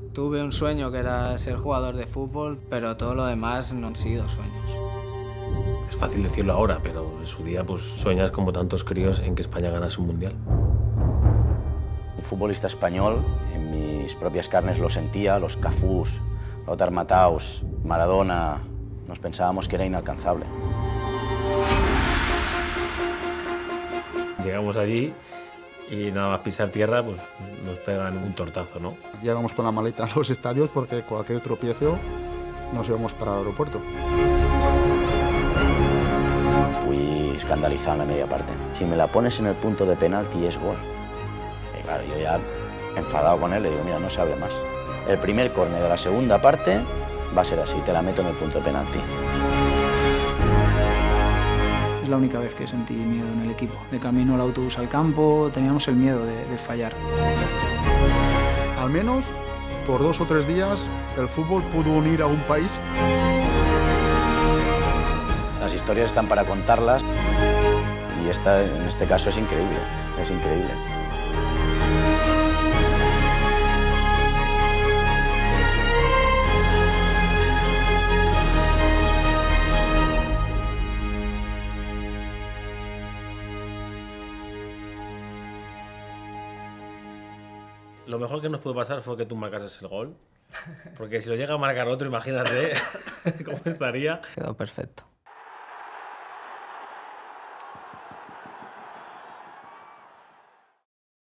Tuve un sueño que era ser jugador de fútbol, pero todo lo demás no han sido sueños. Es fácil decirlo ahora, pero en su día pues sueñas como tantos críos en que España ganase un mundial. Un futbolista español, en mis propias carnes lo sentía, los Cafús, Lothar Matthaus, Maradona, nos pensábamos que era inalcanzable. Llegamos allí y nada más pisar tierra, pues nos pegan un tortazo, ¿no? Llegamos con la maleta a los estadios porque cualquier tropiezo nos íbamos para el aeropuerto. Fui escandalizado en la media parte. Si me la pones en el punto de penalti es gol. Y claro, yo ya enfadado con él le digo, mira, no se hable más. El primer córner de la segunda parte va a ser así, te la meto en el punto de penalti. Es la única vez que sentí miedo en el equipo. De camino al autobús al campo, teníamos el miedo de fallar. Al menos por 2 o 3 días el fútbol pudo unir a un país. Las historias están para contarlas y esta, en este caso, es increíble, es increíble. Lo mejor que nos pudo pasar fue que tú marcases el gol, porque si lo llega a marcar otro, imagínate cómo estaría. Quedó perfecto.